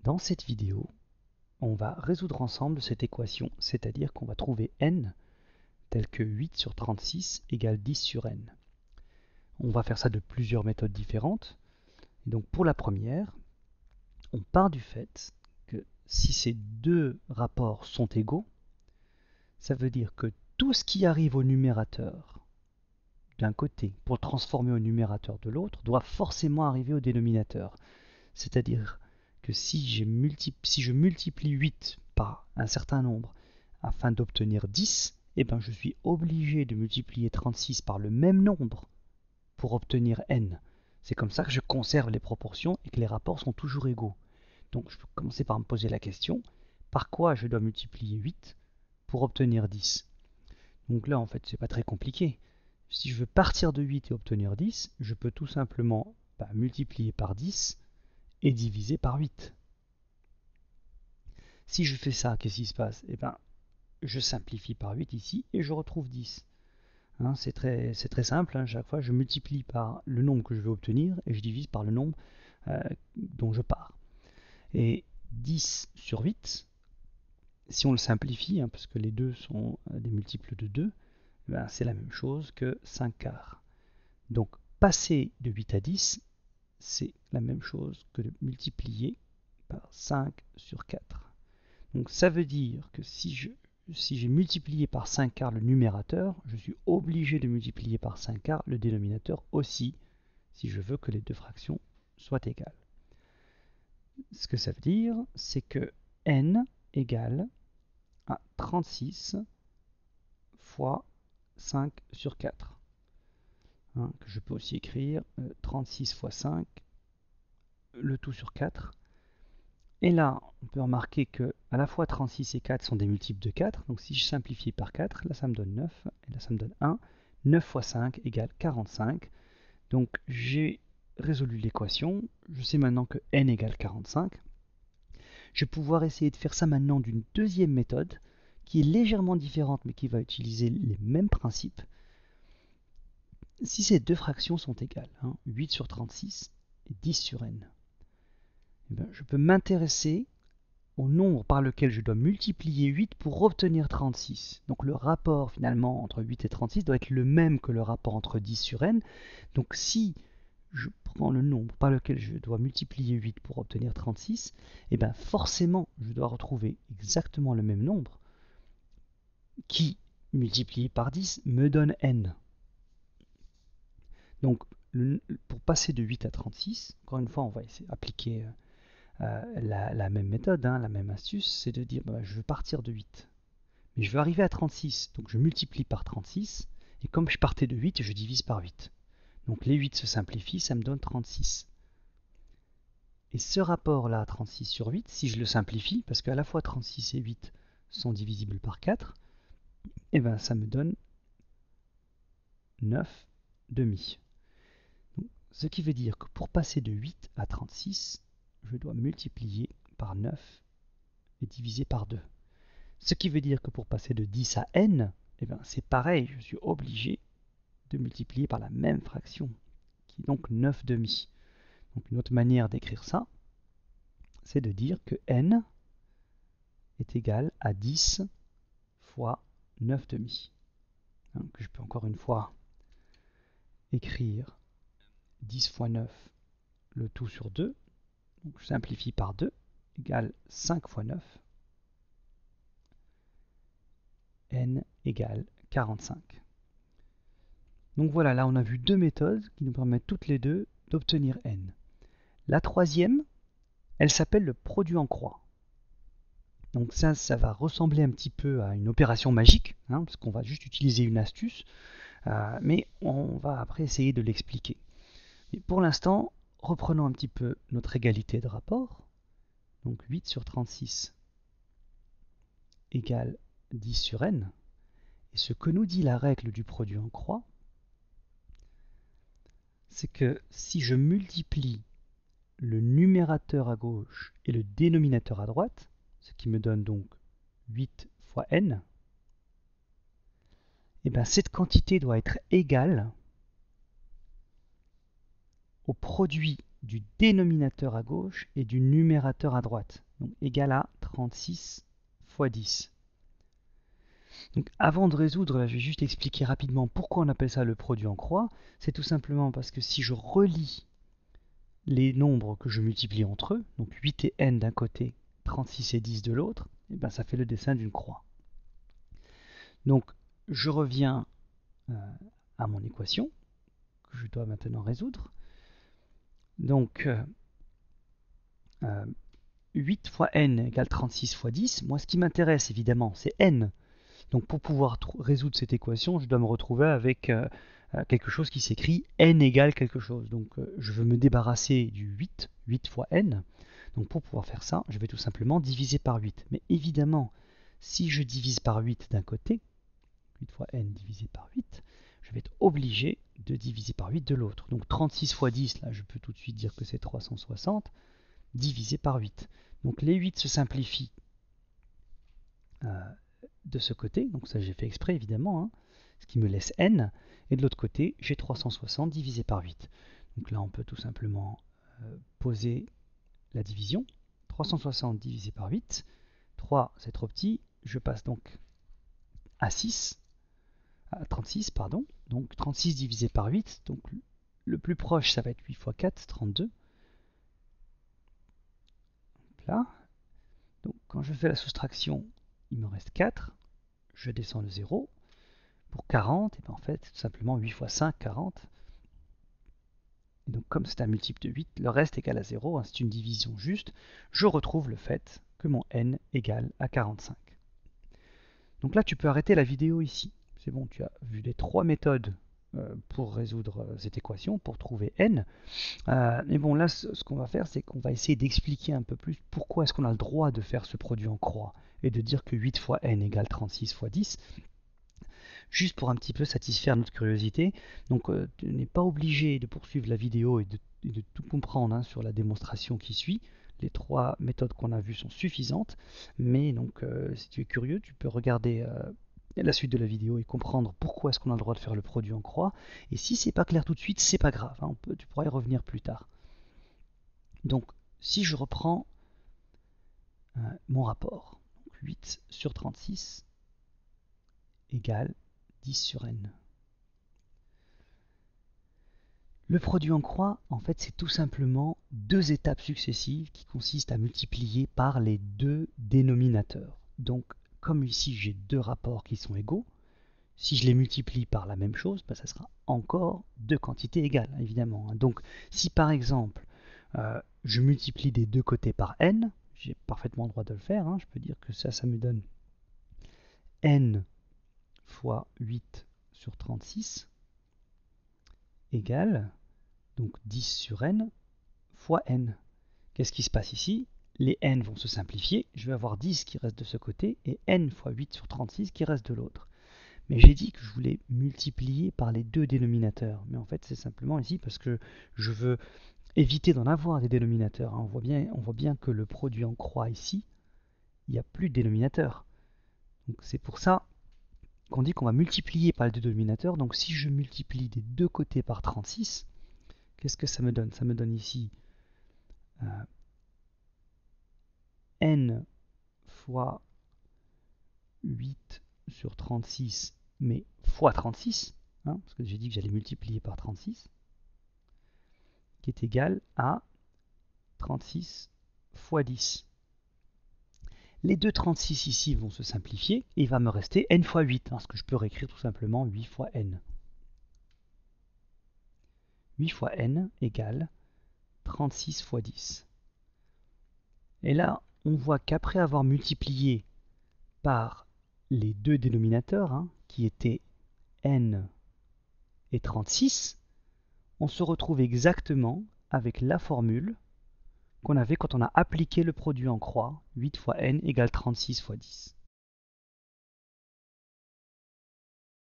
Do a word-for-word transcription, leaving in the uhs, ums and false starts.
Dans cette vidéo, on va résoudre ensemble cette équation, c'est-à-dire qu'on va trouver n tel que huit sur trente-six égale dix sur n. On va faire ça de plusieurs méthodes différentes. Et donc pour la première, on part du fait que si ces deux rapports sont égaux, ça veut dire que tout ce qui arrive au numérateur d'un côté pour le transformer au numérateur de l'autre doit forcément arriver au dénominateur. C'est-à-dire que si, j'ai multipli- si je multiplie huit par un certain nombre afin d'obtenir dix, eh ben je suis obligé de multiplier trente-six par le même nombre pour obtenir n. C'est comme ça que je conserve les proportions et que les rapports sont toujours égaux. Donc je peux commencer par me poser la question, par quoi je dois multiplier huit pour obtenir dix? Donc là en fait c'est pas très compliqué. Si je veux partir de huit et obtenir dix, je peux tout simplement bah, multiplier par dix et diviser par huit. Si je fais ça, qu'est-ce qui se passe? Eh ben, je simplifie par huit ici et je retrouve dix. Hein, c'est très, c'est très simple, hein, chaque fois je multiplie par le nombre que je veux obtenir et je divise par le nombre euh, dont je pars. Et dix sur huit, si on le simplifie, hein, parce que les deux sont des multiples de deux, ben, c'est la même chose que cinq quarts. Donc passer de huit à dix, c'est la même chose que de multiplier par cinq sur quatre. Donc ça veut dire que si je si j'ai multiplié par cinq quarts le numérateur, je suis obligé de multiplier par cinq quarts le dénominateur aussi, si je veux que les deux fractions soient égales. Ce que ça veut dire, c'est que n égale à trente-six fois cinq sur quatre. Hein, que je peux aussi écrire euh, trente-six fois cinq, le tout sur quatre. Et là, on peut remarquer que à la fois trente-six et quatre sont des multiples de quatre. Donc si je simplifie par quatre, là ça me donne neuf, et là ça me donne un. neuf fois cinq égale quarante-cinq. Donc j'ai résolu l'équation. Je sais maintenant que n égale quarante-cinq. Je vais pouvoir essayer de faire ça maintenant d'une deuxième méthode, qui est légèrement différente, mais qui va utiliser les mêmes principes. Si ces deux fractions sont égales, hein, huit sur trente-six et dix sur n, eh bien, je peux m'intéresser au nombre par lequel je dois multiplier huit pour obtenir trente-six. Donc le rapport finalement entre huit et trente-six doit être le même que le rapport entre dix sur n. Donc si je prends le nombre par lequel je dois multiplier huit pour obtenir trente-six, et bien forcément je dois retrouver exactement le même nombre qui, multiplié par dix, me donne n. Donc le, pour passer de huit à trente-six, encore une fois on va essayer d'appliquer Euh, la, la même méthode, hein, la même astuce, c'est de dire bah, je veux partir de huit. Mais je veux arriver à trente-six, donc je multiplie par trente-six, et comme je partais de huit, je divise par huit. Donc les huit se simplifient, ça me donne trente-six. Et ce rapport-là, trente-six sur huit, si je le simplifie, parce qu'à la fois trente-six et huit sont divisibles par quatre, et ben ça me donne neuf demi. Donc, ce qui veut dire que pour passer de huit à trente-six, je dois multiplier par neuf et diviser par deux. Ce qui veut dire que pour passer de dix à n, eh ben c'est pareil, je suis obligé de multiplier par la même fraction, qui est donc neuf demi. Donc une autre manière d'écrire ça, c'est de dire que n est égal à dix fois neuf demi. Donc je peux encore une fois écrire dix fois neuf, le tout sur deux. Donc je simplifie par deux, égale cinq fois neuf. N égale quarante-cinq. Donc voilà, là on a vu deux méthodes qui nous permettent toutes les deux d'obtenir n. La troisième, elle s'appelle le produit en croix. Donc ça, ça va ressembler un petit peu à une opération magique, hein, parce qu'on va juste utiliser une astuce, euh, mais on va après essayer de l'expliquer. Mais pour l'instant, reprenons un petit peu notre égalité de rapport. Donc huit sur trente-six égale dix sur n. Et ce que nous dit la règle du produit en croix, c'est que si je multiplie le numérateur à gauche et le dénominateur à droite, ce qui me donne donc huit fois n, et bien cette quantité doit être égale au produit du dénominateur à gauche et du numérateur à droite. Donc égal à trente-six fois dix. Donc avant de résoudre, là, je vais juste expliquer rapidement pourquoi on appelle ça le produit en croix. C'est tout simplement parce que si je relie les nombres que je multiplie entre eux, donc huit et n d'un côté, trente-six et dix de l'autre, et ben ça fait le dessin d'une croix. Donc je reviens euh, à mon équation que je dois maintenant résoudre. Donc euh, euh, huit fois n égale trente-six fois dix. Moi ce qui m'intéresse évidemment c'est n. Donc pour pouvoir résoudre cette équation, je dois me retrouver avec euh, quelque chose qui s'écrit n égale quelque chose. Donc euh, je veux me débarrasser du huit, huit fois n. Donc pour pouvoir faire ça, je vais tout simplement diviser par huit. Mais évidemment, si je divise par huit d'un côté, huit fois n divisé par huit, je vais être obligé de diviser par huit de l'autre. Donc trente-six fois dix, là je peux tout de suite dire que c'est trois cent soixante, divisé par huit. Donc les huit se simplifient euh, de ce côté, donc ça j'ai fait exprès évidemment, hein, ce qui me laisse n, et de l'autre côté j'ai trois cent soixante divisé par huit. Donc là on peut tout simplement euh, poser la division. trois cent soixante divisé par huit, trois c'est trop petit, je passe donc à six, à trente-six pardon, donc trente-six divisé par huit, donc le plus proche ça va être huit fois quatre, trente-deux. Donc là, donc quand je fais la soustraction, il me reste quatre, je descends le zéro. Pour quarante, et bien en fait, tout simplement huit fois cinq, quarante. Et donc comme c'est un multiple de huit, le reste égale à zéro, hein, c'est une division juste, je retrouve le fait que mon n égale à quarante-cinq. Donc là, tu peux arrêter la vidéo ici. C'est bon, tu as vu les trois méthodes euh, pour résoudre euh, cette équation, pour trouver n. Euh, mais bon, là, ce, ce qu'on va faire, c'est qu'on va essayer d'expliquer un peu plus pourquoi est-ce qu'on a le droit de faire ce produit en croix et de dire que huit fois n égale trente-six fois dix. Juste pour un petit peu satisfaire notre curiosité. Donc euh, tu n'es pas obligé de poursuivre la vidéo et de, et de tout comprendre hein, sur la démonstration qui suit. Les trois méthodes qu'on a vues sont suffisantes, mais donc euh, si tu es curieux, tu peux regarder euh, la suite de la vidéo et comprendre pourquoi est-ce qu'on a le droit de faire le produit en croix. Et si c'est pas clair tout de suite, c'est pas grave, hein, on peut, tu pourras y revenir plus tard. Donc si je reprends euh, mon rapport, donc huit sur trente-six égale dix sur n. Le produit en croix, en fait, c'est tout simplement deux étapes successives qui consistent à multiplier par les deux dénominateurs. Donc, comme ici j'ai deux rapports qui sont égaux, si je les multiplie par la même chose, ben, ça sera encore deux quantités égales, évidemment. Donc, si par exemple, euh, je multiplie des deux côtés par n, j'ai parfaitement le droit de le faire, hein, je peux dire que ça, ça me donne n fois huit sur trente-six égale donc dix sur n fois n. Qu'est-ce qui se passe ici? Les n vont se simplifier, je vais avoir dix qui reste de ce côté et n fois huit sur trente-six qui reste de l'autre. Mais j'ai dit que je voulais multiplier par les deux dénominateurs. Mais en fait, c'est simplement ici parce que je veux éviter d'en avoir des dénominateurs. On voit bien, on voit bien que le produit en croix ici, il n'y a plus de dénominateur. Donc c'est pour ça qu'on dit qu'on va multiplier par les deux dénominateurs. Donc si je multiplie des deux côtés par trente-six, qu'est-ce que ça me donne? Ça me donne ici euh, n fois huit sur trente-six, mais fois trente-six, hein, parce que j'ai dit que j'allais multiplier par trente-six, qui est égal à trente-six fois dix. Les deux trente-six ici vont se simplifier et il va me rester n fois huit, hein, ce que je peux réécrire tout simplement huit fois n. huit fois n égale trente-six fois dix. Et là, on voit qu'après avoir multiplié par les deux dénominateurs, hein, qui étaient n et trente-six, on se retrouve exactement avec la formule qu'on avait quand on a appliqué le produit en croix, huit fois n égale trente-six fois dix.